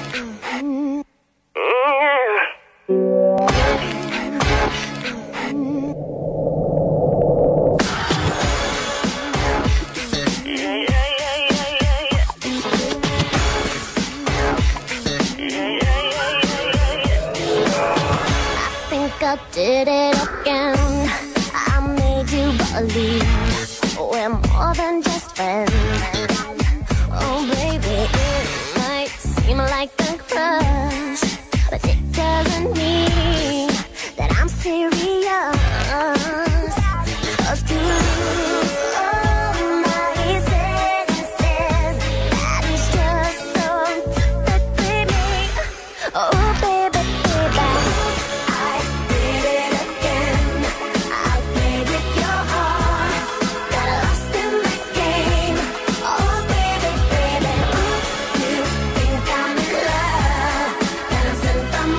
I did it again. I made you believe we're more than just friends. Oh baby, it might seem like a crush, but it doesn't mean that I'm serious. 'Cause to lose all my senses, that is just so typically me. Oh baby, baby, I did it again. I played with your heart, got lost in this game. Oh baby, baby, you think I'm in love, that I'm sent from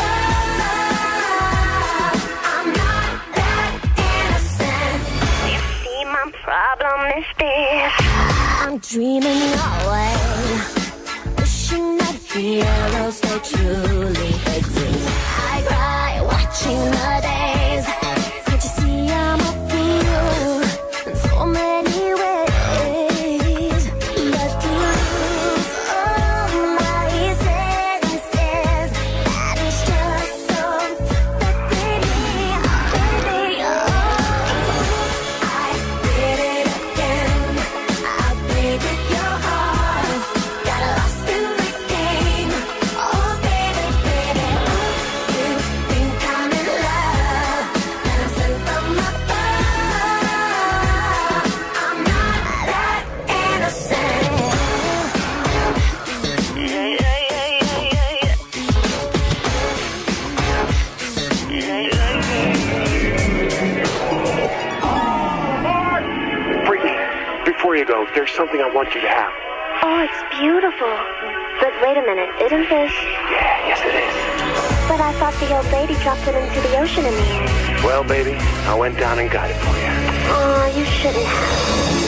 above. I'm not that innocent. You see, my problem is this: I'm dreaming away, wishing that heroes they truly exist. I cry watching the days. Can't you see I'm a fool in so many ways? But to lose all my senses, that is just so typically me. Baby, I did it again. I played with your heart, got lost in this game. Oh baby, baby, you think I'm in love, that I'm sent from above. I'm not that innocent. Brittany, before you go, there's something I want you to have. Oh, it's beautiful. But wait a minute, isn't this? Yeah, yes it is. But I thought the old lady dropped it into the ocean in the end. Well, baby, I went down and got it for you. Oh, you shouldn't have.